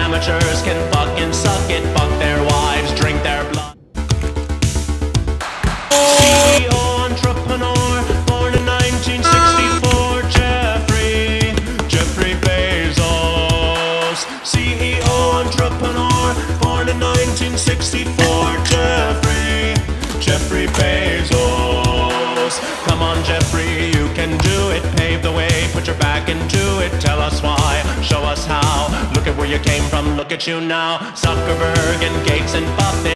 amateurs can fucking suck it, fuck their wives, drink their blood. CEO entrepreneur, born in 1964, Jeffrey Bezos. CEO entrepreneur, born in 1964, Jeffrey Bezos. Come on, Jeffrey, you can do it. Pave the way, put your back into it. Tell us why, show us how. Look at where you came from, look at you now. Zuckerberg and Gates and Buffett.